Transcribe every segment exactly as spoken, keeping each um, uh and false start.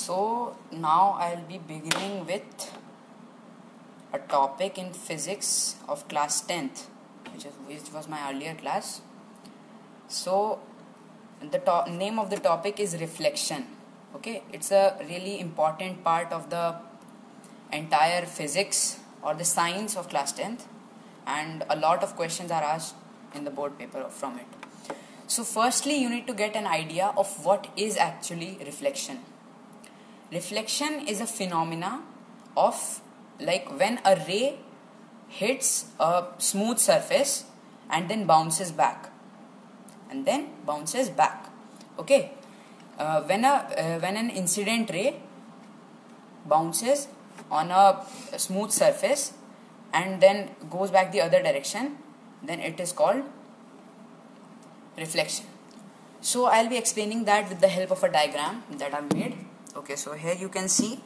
So now I'll be beginning with a topic in physics of class tenth, which is which was my earlier class. So the to- name of the topic is reflection. Okay, it's a really important part of the entire physics or the science of class tenth, and a lot of questions are asked in the board paper from it. So firstly, you need to get an idea of what is actually reflection. Reflection is a phenomena of, like, when a ray hits a smooth surface and then bounces back and then bounces back. Okay, uh, when a uh, when an incident ray bounces on a smooth surface and then goes back the other direction, then it is called reflection. So I'll be explaining that with the help of a diagram that I've made. Okay, so here you can see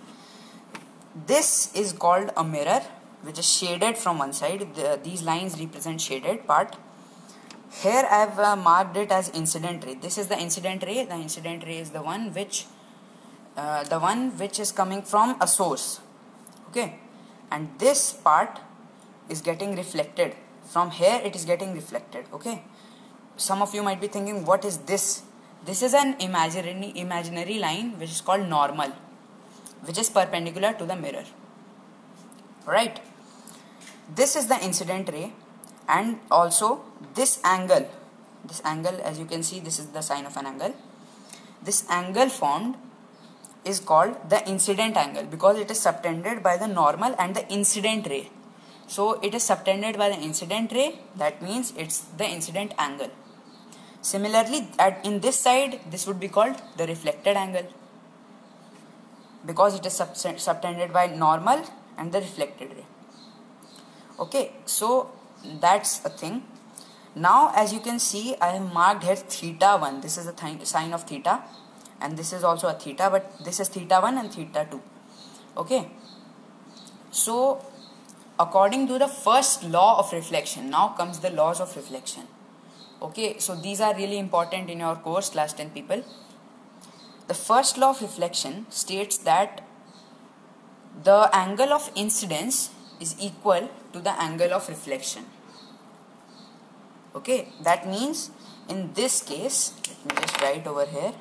this is called a mirror, which is shaded from one side. The, these lines represent shaded part. Here I have uh, marked it as incident ray. This is the incident ray. The incident ray is the one which uh, the one which is coming from a source. Okay, and this part is getting reflected from here. It is getting reflected. Okay, some of you might be thinking, what is this? This is an imaginary imaginary line which is called normal, which is perpendicular to the mirror. Right? This is the incident ray, and also this angle. This angle, as you can see, this is the sign of an angle. This angle formed is called the incident angle because it is subtended by the normal and the incident ray. So it is subtended by the incident ray. That means it's the incident angle. Similarly, at in this side, this would be called the reflected angle because it is sub subtended by normal and the reflected ray. Okay, so that's a thing. Now, as you can see, I have marked here theta one. This is the th sign of theta, and this is also a theta, but this is theta one and theta two. Okay, so according to the first law of reflection, now comes the laws of reflection. Okay, so these are really important in your course, class ten people. The first law of reflection states that the angle of incidence is equal to the angle of reflection. Okay, that means in this case, let me just write over here,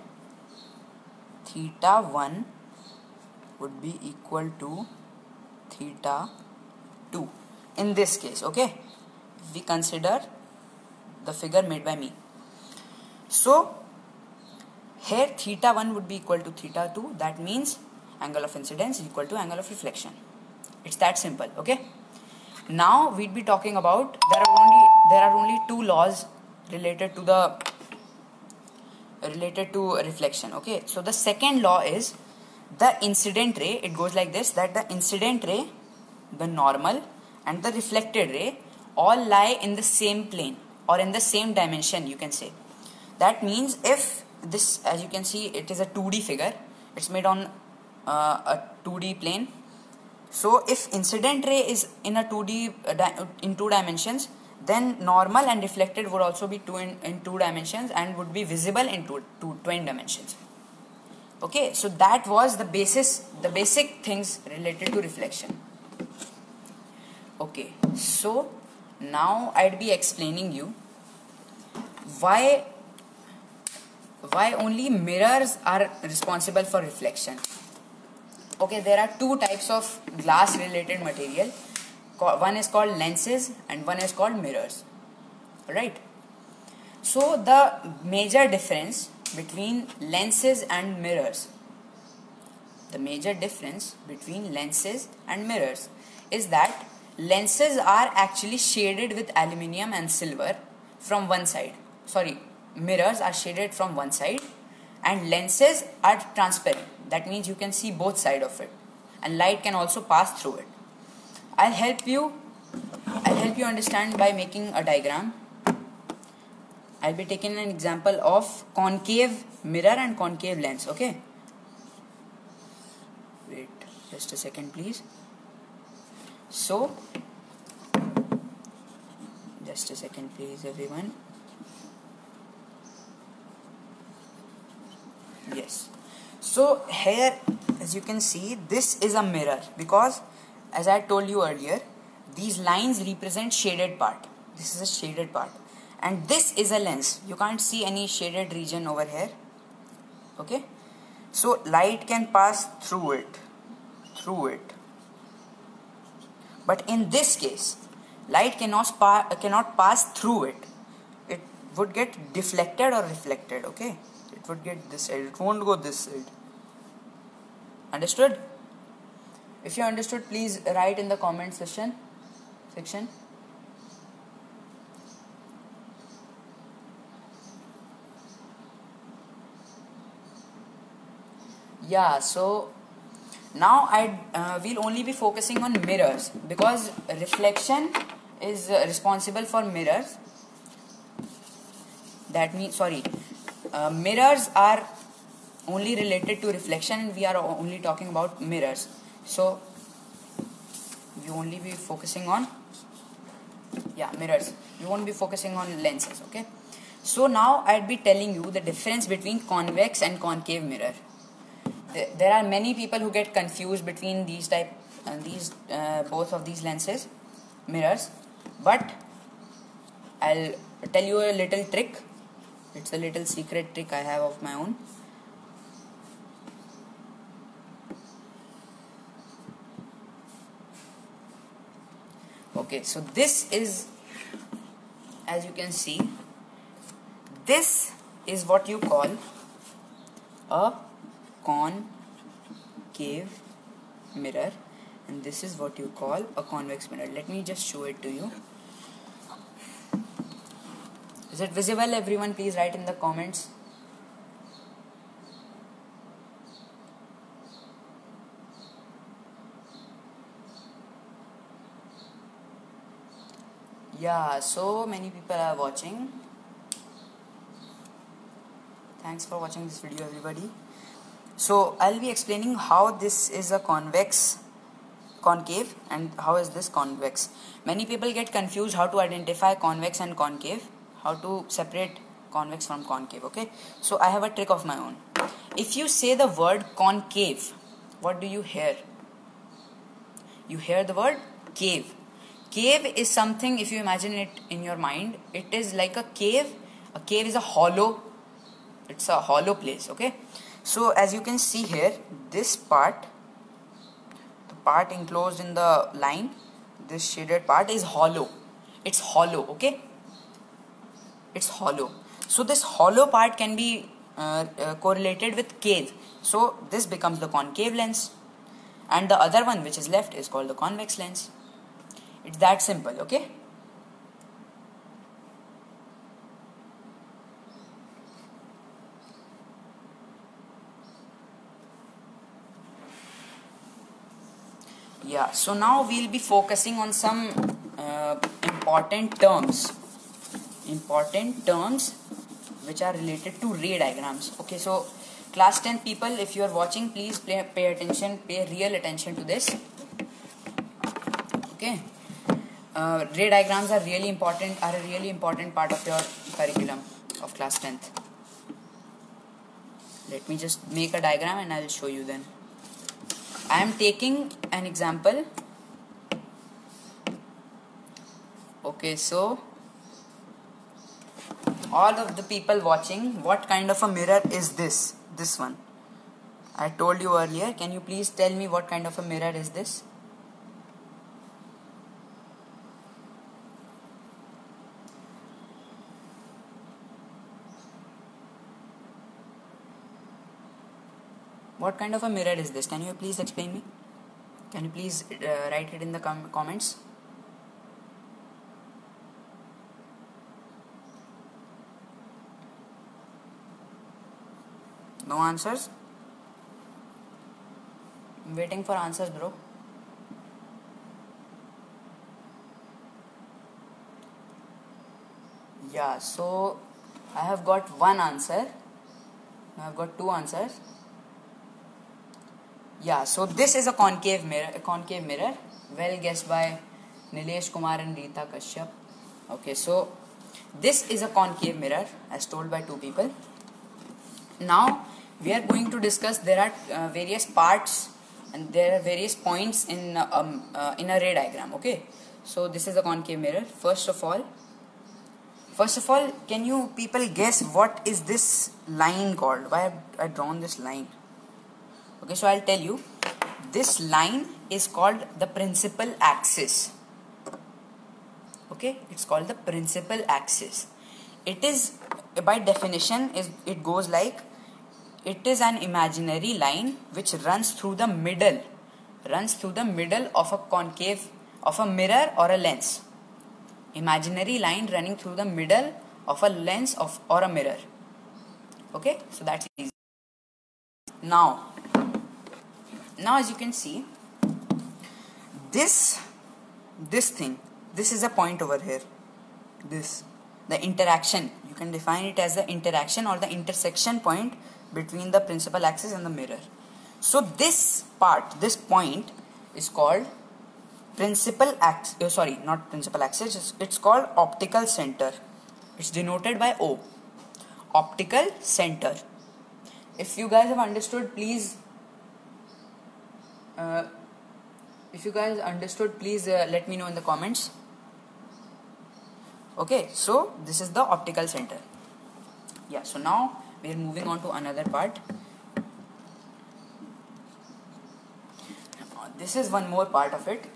theta one would be equal to theta two in this case. Okay, we consider the figure made by me. So here theta one would be equal to theta two. That means angle of incidence is equal to angle of reflection. It's that simple. Okay, now we'd be talking about there are only there are only two laws related to the related to reflection. Okay, so the second law is the incident ray. It goes like this, that the incident ray, the normal and the reflected ray all lie in the same plane or in the same dimension, you can say. That means if this, as you can see, it is a two D figure, it's made on uh, a two D plane. So if incident ray is in a two D uh, in two dimensions, then normal and reflected would also be two in, in two dimensions and would be visible in two, two twin dimensions. Okay, so that was the basis, the basic things related to reflection. Okay, so now I'd be explaining you why why only mirrors are responsible for reflection. Okay, there are two types of glass related material. One is called lenses and one is called mirrors. Right? So the major difference between lenses and mirrors, the major difference between lenses and mirrors is that lenses are actually shaded with aluminium and silver from one side. Sorry, mirrors are shaded from one side and lenses are transparent. That means you can see both sides of it and light can also pass through it. I'll help you I'll help you understand by making a diagram. I'll be taking an example of concave mirror and concave lens. Okay, wait just a second please. So just a second please everyone. Yes, so here as you can see, this is a mirror, because as I told you earlier, these lines represent shaded part. This is a shaded part, and this is a lens. You can't see any shaded region over here. Okay, so light can pass through it, through it. But in this case, light cannot pa cannot pass through it. It would get deflected or reflected. Okay, it would get this side. It won't go this side. Understood? If you understood, please write in the comment section. Section. Yeah. So now I uh, will only be focusing on mirrors, because reflection is uh, responsible for mirrors. That means, sorry, uh, mirrors are only related to reflection, and we are only talking about mirrors. So you only be focusing on, yeah, mirrors. You won't be focusing on lenses. Okay. So now I'd be telling you the difference between convex and concave mirror. There are many people who get confused between these type and uh, these uh, both of these lenses, mirrors, but I'll tell you a little trick. It's a little secret trick I have of my own. Okay, so this is, as you can see, this is what you call a concave mirror, and this is what you call a convex mirror. Let me just show it to you. Is it visible, everyone? Please write in the comments. Yeah, so many people are watching. Thanks for watching this video, everybody. So I'll be explaining how this is a convex, concave, and how is this convex. Many people get confused how to identify convex and concave, how to separate convex from concave. Okay, so I have a trick of my own. If you say the word concave, what do you hear? You hear the word cave. Cave is something, if you imagine it in your mind, it is like a cave. A cave is a hollow. It's a hollow place. Okay, so as you can see here, this part, the part enclosed in the line, this shaded part is hollow. It's hollow. Okay, it's hollow. So this hollow part can be uh, uh, correlated with cave. So this becomes the concave lens, and the other one which is left is called the convex lens. It's that simple. Okay. Yeah, so now we'll be focusing on some uh, important terms important terms which are related to ray diagrams. Okay, so class ten people, if you are watching, please pay, pay attention, pay real attention to this. Okay, uh, ray diagrams are really important, are a really important part of your curriculum of class tenth. Let me just make a diagram and I will show you then. I am taking an example. Okay, so all of the people watching, what kind of a mirror is this? This one. I told you earlier. Can you please tell me what kind of a mirror is this? What kind of a mirror is this? Can you please explain me? Can you please uh, write it in the com comments? No answers? I'm waiting for answers, bro. Yeah, so I have got one answer. I have got two answers. Yeah, so this is a concave mirror, a concave mirror. Well guessed by Nilesh Kumar and Rita Kashyap. Okay, so this is a concave mirror as told by two people. Now we are going to discuss, there are uh, various parts and there are various points in uh, um, uh, in a ray diagram. Okay, so this is a concave mirror. First of all, first of all, can you people guess what is this line called? Why have I drawn this line? Okay, so I'll tell you. This line is called the principal axis. Okay, it's called the principal axis. It is, by definition, is it goes like, it is an imaginary line which runs through the middle, runs through the middle of a concave, of a mirror or a lens. Imaginary line running through the middle of a lens of or a mirror. Okay, so that's easy. Now, now as you can see, this, this thing, this is a point over here. This, the interaction, you can define it as the interaction or the intersection point between the principal axis and the mirror. So this part, this point is called principal axis, oh, sorry, not principal axis, it's, it's called optical center. It's denoted by O. Optical center. If you guys have understood, please, uh, if you guys understood, please uh, let me know in the comments. Okay, so this is the optical center. Yeah, so now we are moving on to another part. This is one more part of it.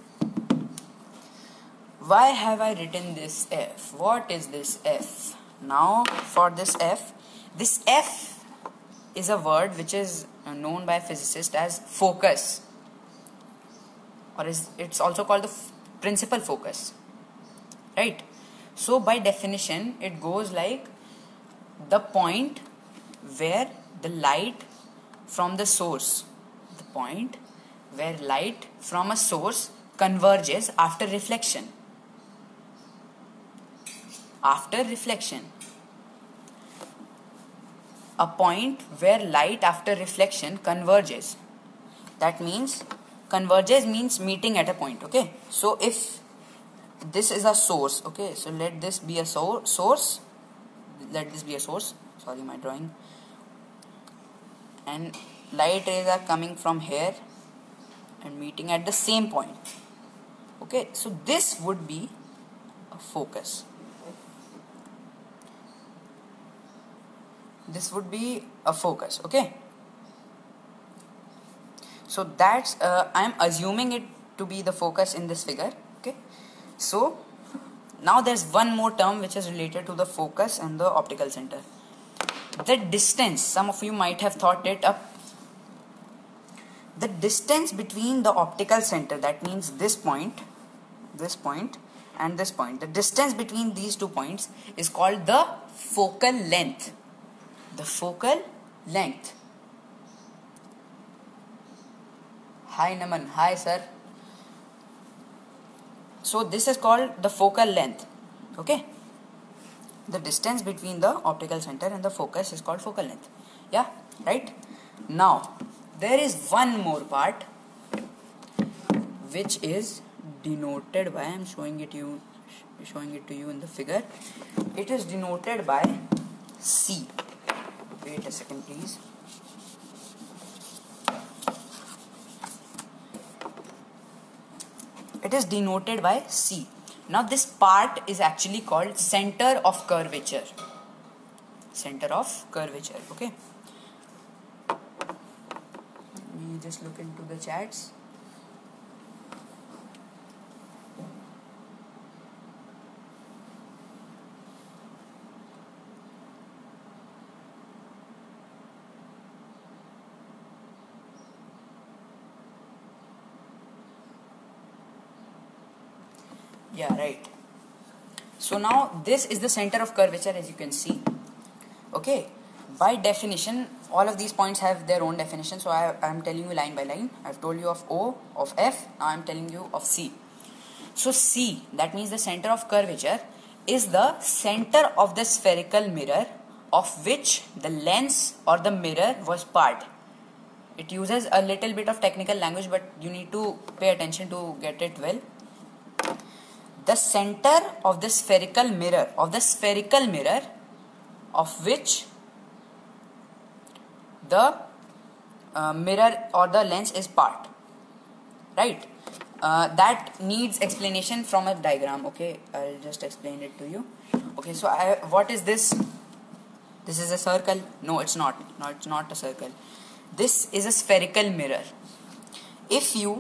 Why have I written this F? What is this F? Now for this F, this F is a word which is known by physicists as focus, or is it's also called the f principal focus, right? So by definition it goes like the point where the light from the source, the point where light from a source converges after reflection. After reflection. A point where light after reflection converges. That means, converges means meeting at a point, okay? So if this is a source, okay, so let this be a so source, let this be a source, sorry my drawing, and light rays are coming from here and meeting at the same point. Okay, so this would be a focus. This would be a focus. Okay, so that's uh, I am assuming it to be the focus in this figure. Okay, so now there's one more term which is related to the focus and the optical center. The distance, some of you might have thought it up. The distance between the optical center, that means this point, this point and this point, the distance between these two points is called the focal length. The focal length. Hi Naman, hi sir. So this is called the focal length. Okay, the distance between the optical center and the focus is called focal length. Yeah, right. Now there is one more part which is denoted by, I am showing it you showing it to you in the figure. It is denoted by C. Wait a second please. It is denoted by C. Now this part is actually called center of curvature. Center of curvature. Okay, let me just look into the chats. Yeah, right. So now this is the center of curvature, as you can see. Okay, by definition all of these points have their own definition, so I am telling you line by line. I've told you of O, of F, now I'm telling you of C. So C, that means the center of curvature, is the center of the spherical mirror of which the lens or the mirror was part. It uses a little bit of technical language, but you need to pay attention to get it well. The center of the spherical mirror, of the spherical mirror of which the uh, mirror or the lens is part, right? Uh, that needs explanation from a diagram. Okay, I'll just explain it to you. Okay, so I, what is this? This is a circle. No, it's not. No, it's not a circle. This is a spherical mirror. If you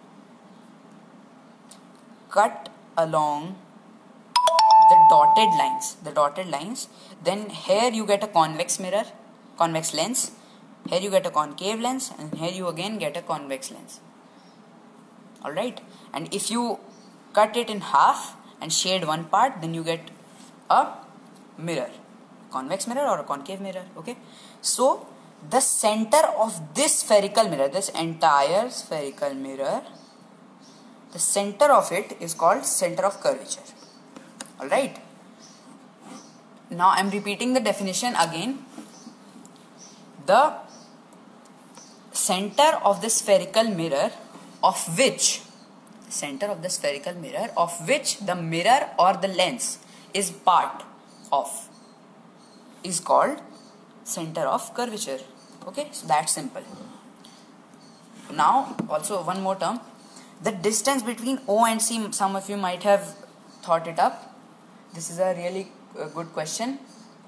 cut along the dotted lines, the dotted lines, then here you get a convex mirror, convex lens. Here you get a concave lens, and here you again get a convex lens. Alright, and if you cut it in half and shade one part, then you get a mirror, convex mirror or a concave mirror. Okay, so the center of this spherical mirror, this entire spherical mirror, the center of it is called center of curvature. Alright, now I am repeating the definition again. The center of the spherical mirror of which center of the spherical mirror of which the mirror or the lens is part of is called center of curvature. Okay, so that's simple. Now also one more term, the distance between O and C. Some of you might have thought it up. This is a really uh, good question.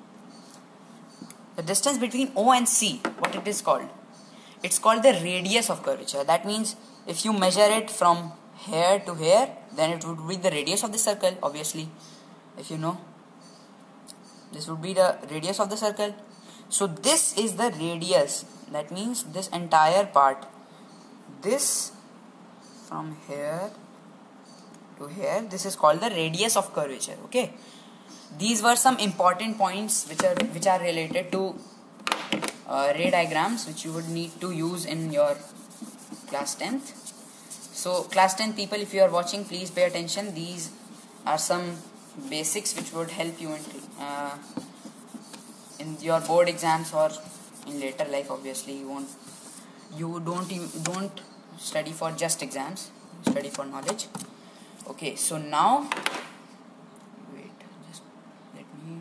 The distance between O and C, what it is called? It's called the radius of curvature. That means if you measure it from here to here, then it would be the radius of the circle, obviously. If you know, this would be the radius of the circle. So this is the radius. That means this entire part, this from here to here, this is called the radius of curvature. Okay, these were some important points which are which are related to uh, ray diagrams, which you would need to use in your class tenth. So class ten people, if you are watching, please pay attention. These are some basics which would help you in uh, in your board exams or in later life. Obviously you won't you don't you don't study for just exams, study for knowledge. Okay, so now wait, just let me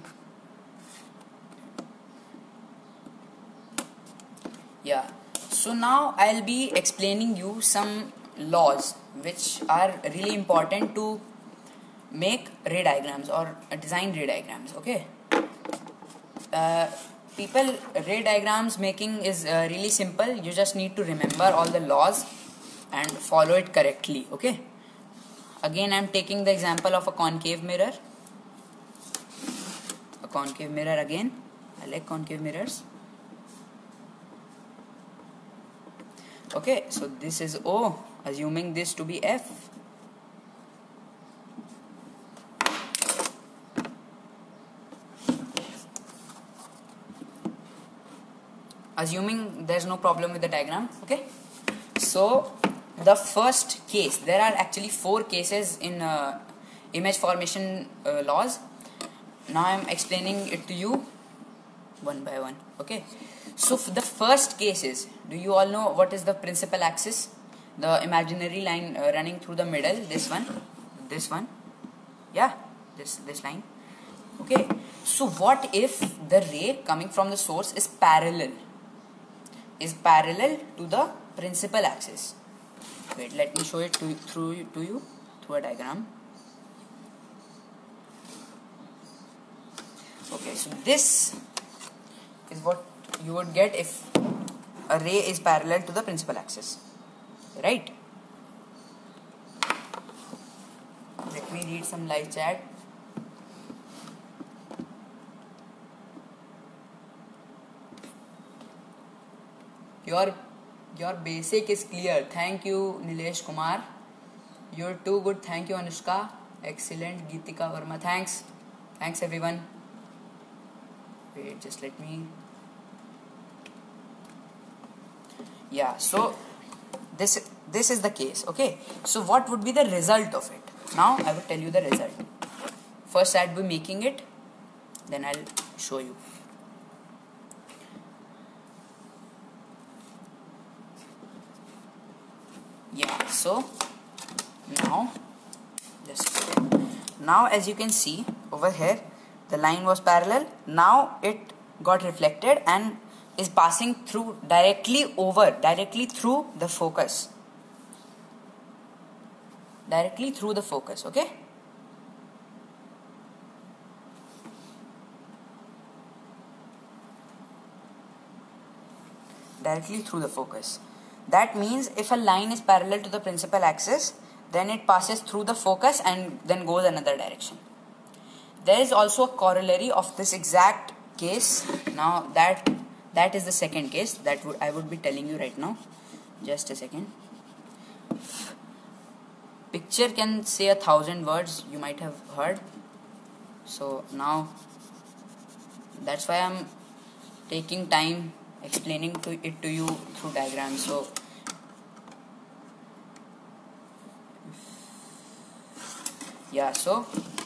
yeah so now I'll be explaining you some laws which are really important to make ray diagrams or design ray diagrams. Okay, uh, people, ray diagrams making is uh, really simple. You just need to remember all the laws and follow it correctly. Okay, again I'm taking the example of a concave mirror. A concave mirror again. I like concave mirrors. Okay, so this is O, assuming this to be F. Assuming there's no problem with the diagram. Okay, so the first case, there are actually four cases in uh, image formation uh, laws. Now I'm explaining it to you one by one. Okay, so the first case is, do you all know what is the principal axis? The imaginary line uh, running through the middle, this one, this one, yeah, this this line. Okay, so what if the ray coming from the source is parallel is parallel to the principal axis? Wait, let me show it to through to you through a diagram. Okay, so this is what you would get if a ray is parallel to the principal axis, right? Let me read some live chat. Your your basic is clear. Thank you, Nilesh Kumar. You're too good. Thank you, Anushka. Excellent, Geetika Verma. Thanks. Thanks, everyone. Wait, just let me. Yeah, so this this is the case. Okay, so what would be the result of it? Now I will tell you the result. First I'll be making it, then I'll show you. Yeah, so now just now as you can see over here, the line was parallel. Now it got reflected and is passing through directly over, directly through the focus. Directly through the focus, okay? Directly through the focus. That means if a line is parallel to the principal axis, then it passes through the focus and then goes another direction. There is also a corollary of this exact case. Now that that is the second case that would I would be telling you right now. Just a second. Picture can say a thousand words, you might have heard. So now that's why I'm taking time explaining to it to you through diagrams. So yeah, so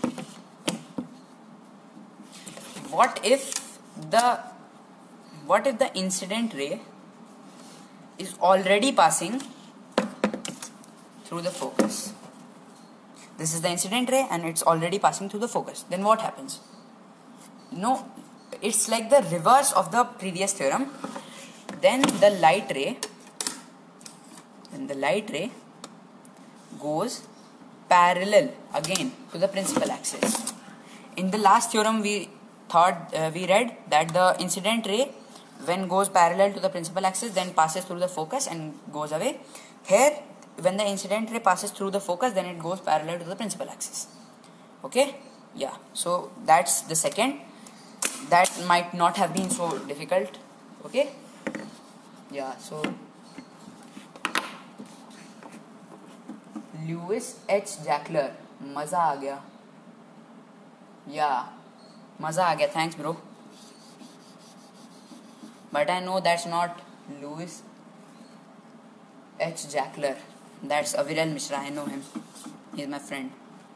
what if the what if the incident ray is already passing through the focus? This is the incident ray and it's already passing through the focus. Then what happens? No, it's like the reverse of the previous theorem. Then the light ray, then the light ray goes parallel again to the principal axis. In the last theorem we thought uh, we read that the incident ray when goes parallel to the principal axis then passes through the focus and goes away. Here when the incident ray passes through the focus then it goes parallel to the principal axis. Okay, yeah, so that's the second. That might not have been so difficult. Okay, yeah, so Lewis H. Jackler, मजा आ गया. Yeah, मजा आ गया. Thanks, bro. But I know that's not Lewis H. Jackler. That's Aviral Mishra. I know him. He's my friend.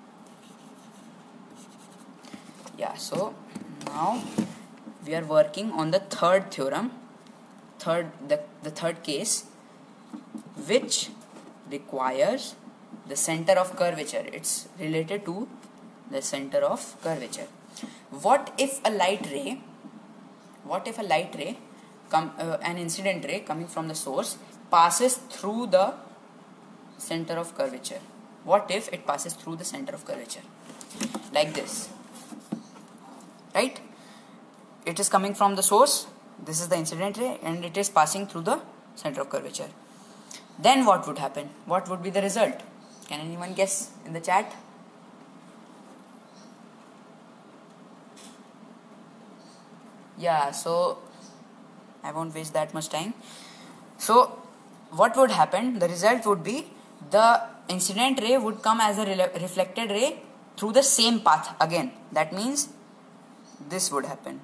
Yeah, so now we are working on the third theorem, third the, the third case, which requires the center of curvature. It's related to the center of curvature. What if a light ray, what if a light ray, come, uh, an incident ray coming from the source passes through the center of curvature? What if it passes through the center of curvature? Like this, right? It is coming from the source. This is the incident ray and it is passing through the center of curvature. Then what would happen? What would be the result? Can anyone guess in the chat? Yeah, so I won't waste that much time. So what would happen? The result would be the incident ray would come as a re reflected ray through the same path again. That means this would happen.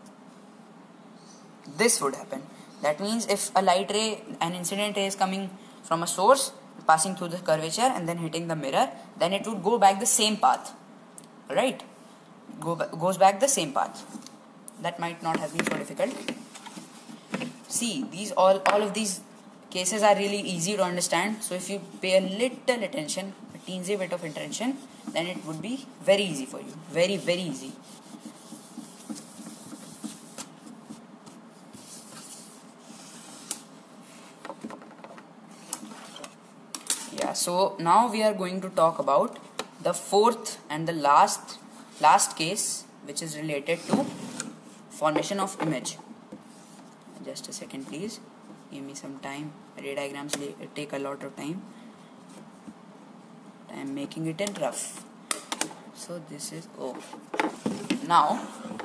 This would happen. That means if a light ray, an incident ray is coming from a source, passing through the curvature and then hitting the mirror, then it would go back the same path. Right? Go goes back the same path. That might not have been so difficult. See, these all all of these cases are really easy to understand. So if you pay a little attention, a teensy bit of attention, then it would be very easy for you. Very, very easy. Yeah, so now we are going to talk about the fourth and the last last case, which is related to formation of image. Just a second, please. Give me some time. Ray diagrams take a lot of time. I am making it in rough. So this is O. Now,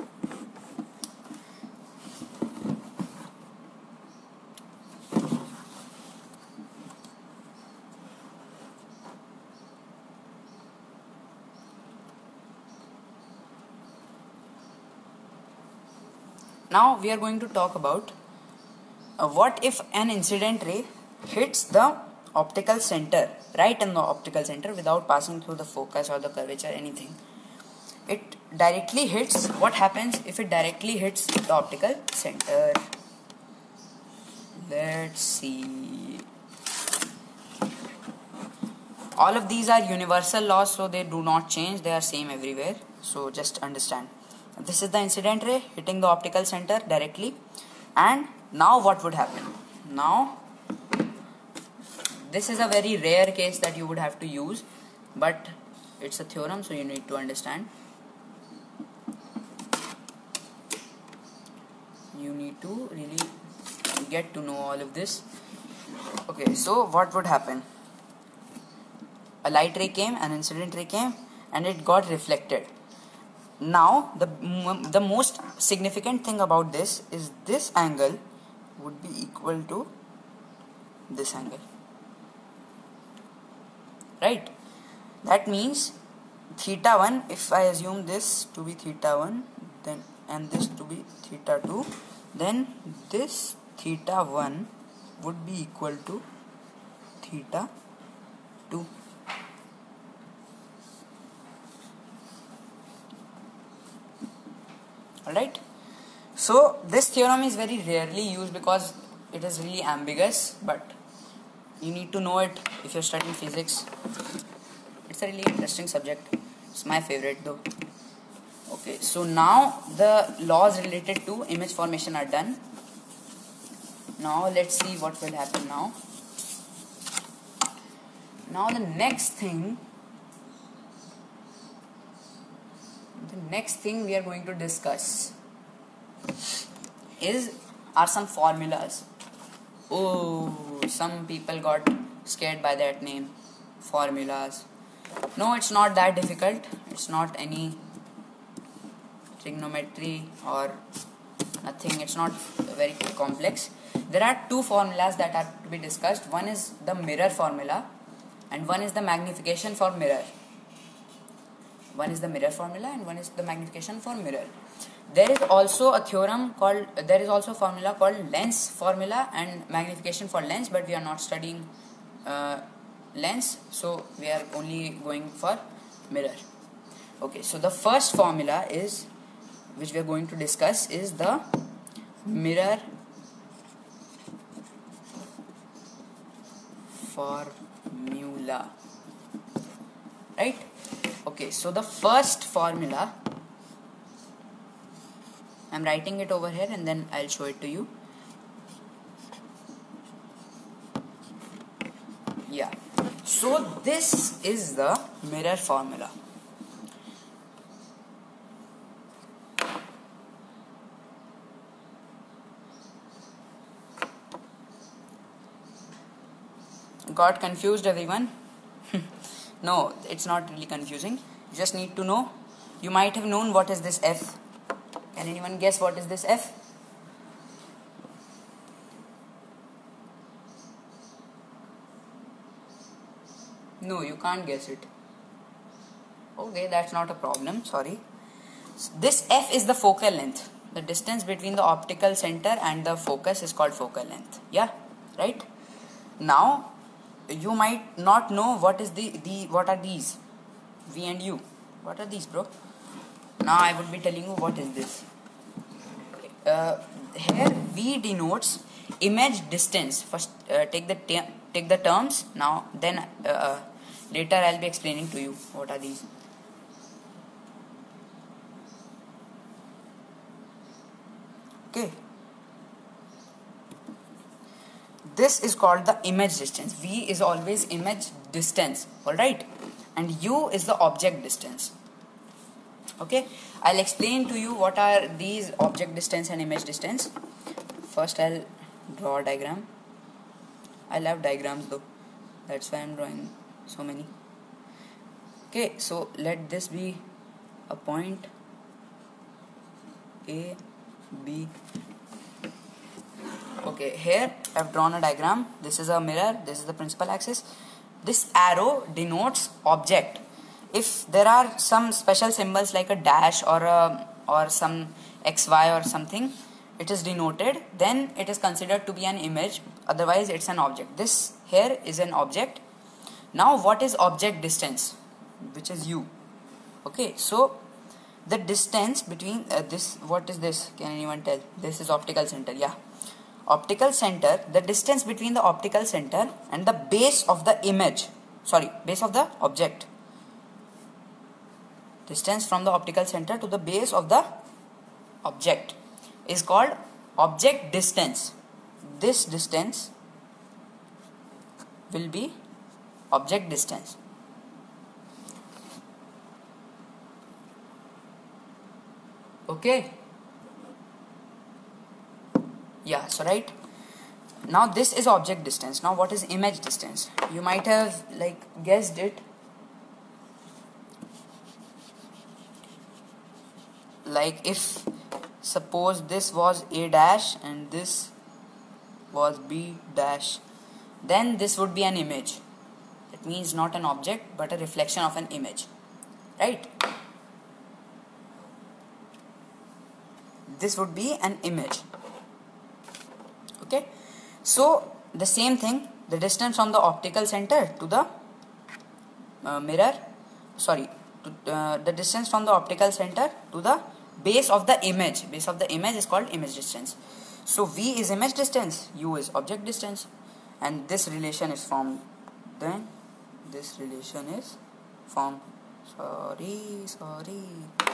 now we are going to talk about uh, what if an incident ray hits the optical center, right in the optical center, without passing through the focus or the curvature, anything. It directly hits. What happens if it directly hits the optical center? Let's see. All of these are universal laws, so they do not change. They are same everywhere. So just understand. This is the incident ray hitting the optical center directly, and Now what would happen? Now this is a very rare case that you would have to use, but it's a theorem, so you need to understand. You need to really get to know all of this. Okay, so what would happen? A light ray came, an incident ray came, and it got reflected. Now the the most significant thing about this is this angle would be equal to this angle, right? That means theta one, if I assume this to be theta one, then and this to be theta two, then this theta one would be equal to theta two. Alright, so this theorem is very rarely used because it is really ambiguous, but you need to know it if you're studying physics. It's a really interesting subject. It's my favorite though. Okay, so now the laws related to image formation are done. Now let's see what will happen now. Now the next thing the next thing we are going to discuss is are some formulas. Oh, some people got scared by that name, formulas. No, it's not that difficult. It's not any trigonometry or nothing. It's not very complex. There are two formulas that are to be discussed. One is the mirror formula and one is the magnification for mirror. One is the mirror formula and one is the magnification for mirror. There is also a theorem called, there is also a formula called lens formula and magnification for lens, but we are not studying uh, lens, so we are only going for mirror. Okay, so the first formula is, which we are going to discuss, is the mirror formula, right? Okay, so the first formula, I'm writing it over here and then I'll show it to you. Yeah, so this is the mirror formula. Got confused, everyone? No, it's not really confusing. You just need to know. You might have known what is this F. Can anyone guess what is this F? No, you can't guess it. Okay, that's not a problem, sorry. This F is the focal length. The distance between the optical center and the focus is called focal length. Yeah, right? Now, you might not know what is the, the what are these, V and U. What are these, bro? Now I would be telling you what is this. Uh, here V denotes image distance. First uh, take the take the terms. Now then uh, later I'll be explaining to you what are these. Okay. This is called the image distance. V is always image distance, alright, and U is the object distance. Okay, I'll explain to you what are these object distance and image distance. First I'll draw a diagram. I love diagrams though, that's why I'm drawing so many. Okay, so let this be a point A, B. Okay, here I've drawn a diagram. This is a mirror, this is the principal axis. This arrow denotes object. If there are some special symbols like a dash or a, or some X Y or something, it is denoted, then it is considered to be an image, otherwise it's an object. This here is an object. Now what is object distance, which is U? Okay, so the distance between uh, this, what is this, can anyone tell? This is optical center, yeah. Optical center, the distance between the optical center and the base of the image, sorry, base of the object. Distance from the optical center to the base of the object is called object distance. this distance will be object distance. Okay. Yeah, so right. Now this is object distance. Now what is image distance? You might have like guessed it. Like if suppose this was A dash and this was B dash, then this would be an image. It means not an object but a reflection of an image, right? This would be an image. Okay, so the same thing, the distance from the optical center to the uh, mirror, sorry, to, uh, the distance from the optical center to the base of the image, base of the image is called image distance. So V is image distance, U is object distance, and this relation is formed, then this relation is formed, sorry, sorry,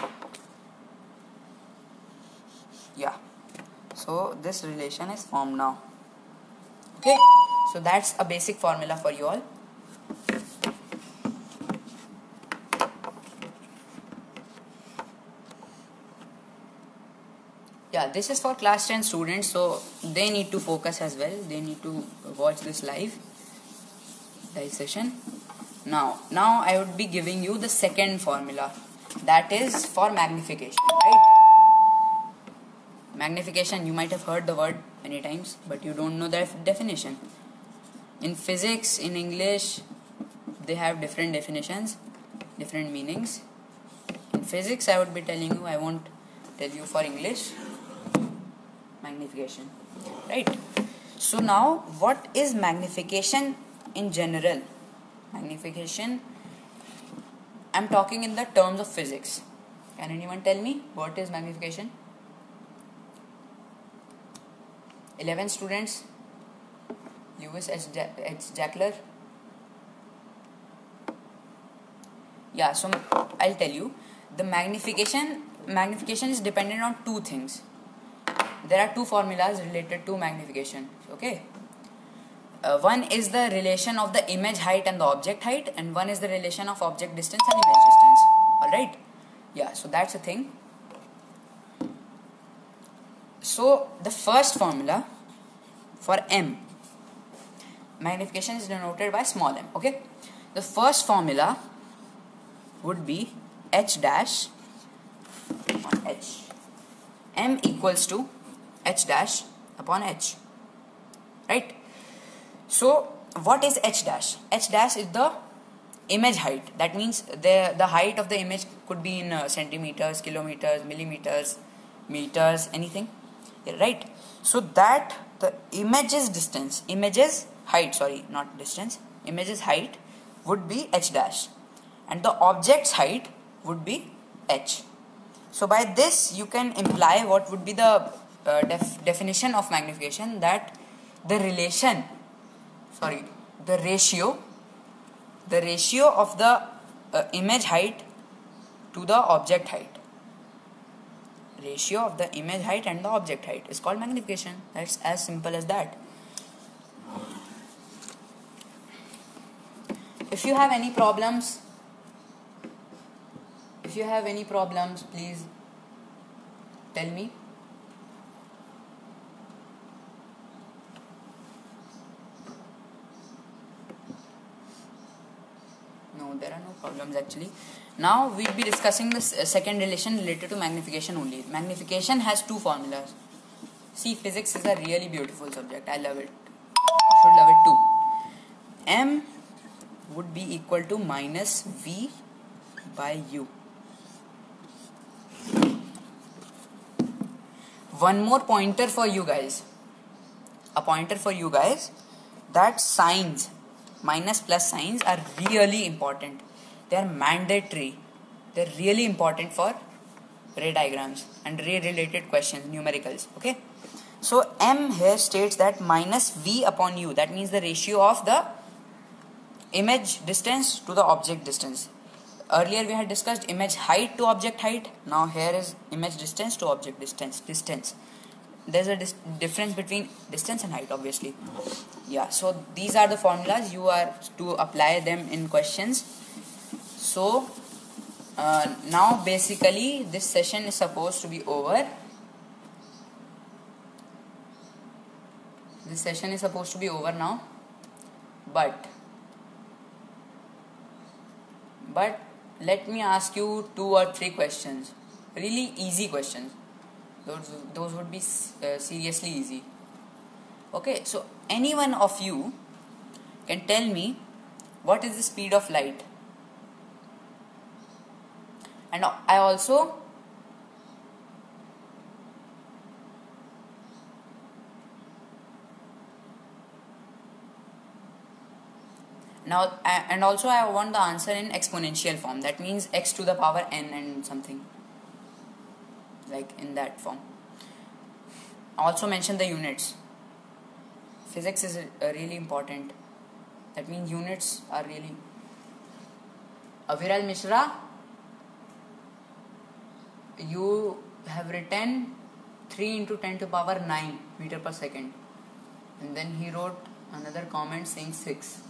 yeah, so this relation is formed now. Okay, so that's a basic formula for you all. Yeah, this is for class ten students, so they need to focus as well. They need to watch this live live session. Now, now I would be giving you the second formula, that is for magnification, right? Magnification, you might have heard the word many times, but you don't know the definition. In physics, in English, they have different definitions, different meanings. In physics, I would be telling you, I won't tell you for English. Magnification, right? So now, what is magnification in general? Magnification, I'm talking in the terms of physics. Can anyone tell me what is magnification? eleven students. Lewis H. Jackler. Yeah, so I'll tell you. The magnification magnification is dependent on two things. There are two formulas related to magnification. Okay. Uh, one is the relation of the image height and the object height, and one is the relation of object distance and image distance. Alright? Yeah, so that's the thing. So the first formula for M, magnification is denoted by small m. Okay, the first formula would be H dash upon H. M equals to H dash upon H. Right? So what is H dash? H dash is the image height. That means the the height of the image could be in uh, centimeters, kilometers, millimeters, meters, anything. Right? So that the image's distance, image's height, sorry, not distance, image's height would be H dash, and the object's height would be H. So by this you can imply what would be the uh, def definition of magnification, that the relation, sorry, the ratio, the ratio of the uh, image height to the object height. Ratio of the image height and the object height is called magnification. That's as simple as that. If you have any problems, if you have any problems, please tell me. No, there are no problems actually. Now we'll be discussing the second relation related to magnification only. Magnification has two formulas. See, physics is a really beautiful subject. I love it. You should love it too. M would be equal to minus V by U. One more pointer for you guys. A pointer for you guys, that signs, minus plus signs, are really important. They are mandatory. They are really important for ray diagrams and ray related questions, numericals. Okay. So M here states that minus V upon U. That means the ratio of the image distance to the object distance. Earlier we had discussed image height to object height. Now here is image distance to object distance. Distance. there's a dis difference between distance and height, obviously. Yeah, so these are the formulas. You are to apply them in questions. So uh, now basically this session is supposed to be over. This session is supposed to be over now, but but let me ask you two or three questions, really easy questions. Those, those would be uh, seriously easy. Okay, so any one of you can tell me what is the speed of light. And I also now and also I want the answer in exponential form. That means x to the power n and something, like in that form. Also mention the units. Physics is uh, really important. That means units are really. Aviral Mishra, you have written three into ten to power nine meter per second, and then he wrote another comment saying six.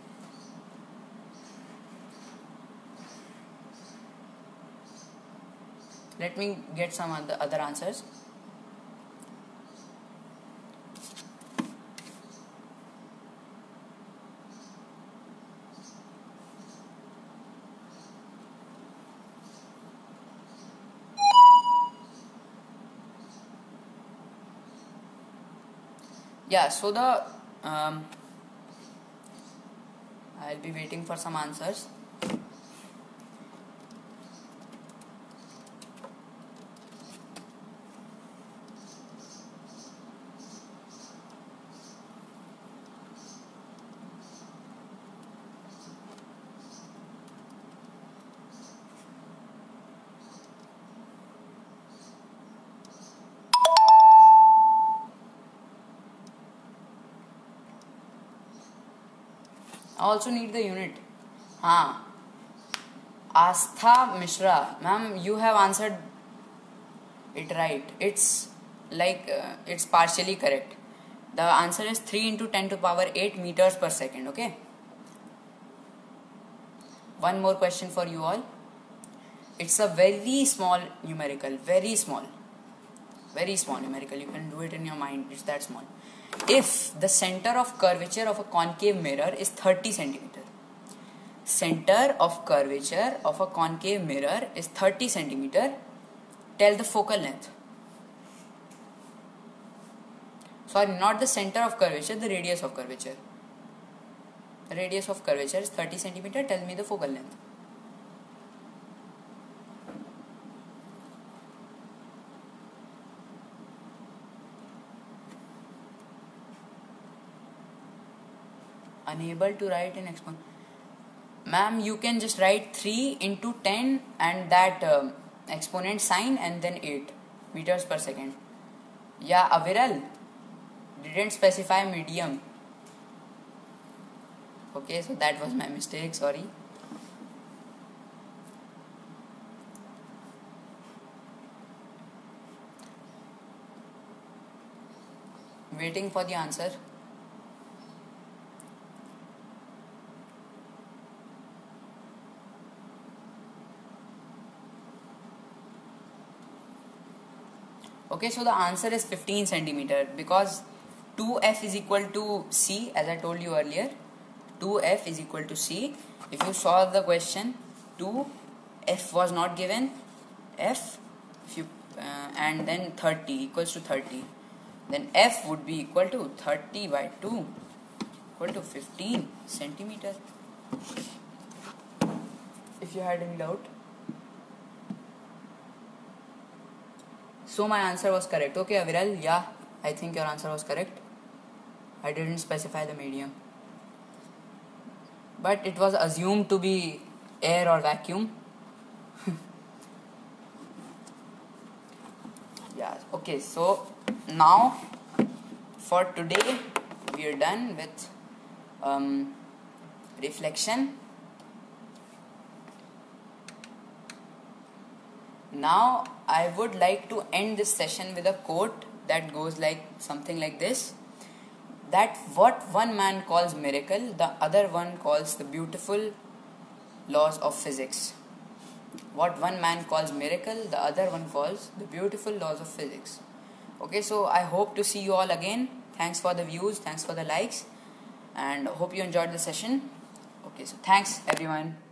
Let me get some other, other answers. Yeah, so the um, I'll be waiting for some answers. I also need the unit. Haan. Astha Mishra, ma'am, you have answered it right. It's like uh, it's partially correct. The answer is three into ten to power eight meters per second. Okay. One more question for you all. It's a very small numerical, very small, very small numerical. You can do it in your mind. It's that small. If the center of curvature of a concave mirror is thirty centimeter, center of curvature of a concave mirror is thirty centimeter, tell the focal length. Sorry, not the center of curvature, the radius of curvature. The radius of curvature is thirty centimeter, tell me the focal length. Unable to write in exponent. Ma'am, you can just write three into ten and that um, exponent sign and then eight meters per second. Yeah, Aviral didn't specify medium. Okay, so that was my mistake, sorry. Waiting for the answer. Okay, so the answer is fifteen centimeter because two F is equal to C, as I told you earlier. two F is equal to C. If you solve the question, two F was not given. F, if you uh, and then thirty equals to thirty. Then F would be equal to thirty by two equal to fifteen centimeter. If you had any doubt. So my answer was correct. Okay, Aviral, yeah, I think your answer was correct. I didn't specify the medium. But it was assumed to be air or vacuum. Yeah, okay, so now for today we are done with um, reflection. Now I would like to end this session with a quote that goes like something like this, that what one man calls miracle, the other one calls the beautiful laws of physics. What one man calls miracle, the other one calls the beautiful laws of physics. Okay, so I hope to see you all again. Thanks for the views, thanks for the likes, and hope you enjoyed the session. Okay, so thanks everyone.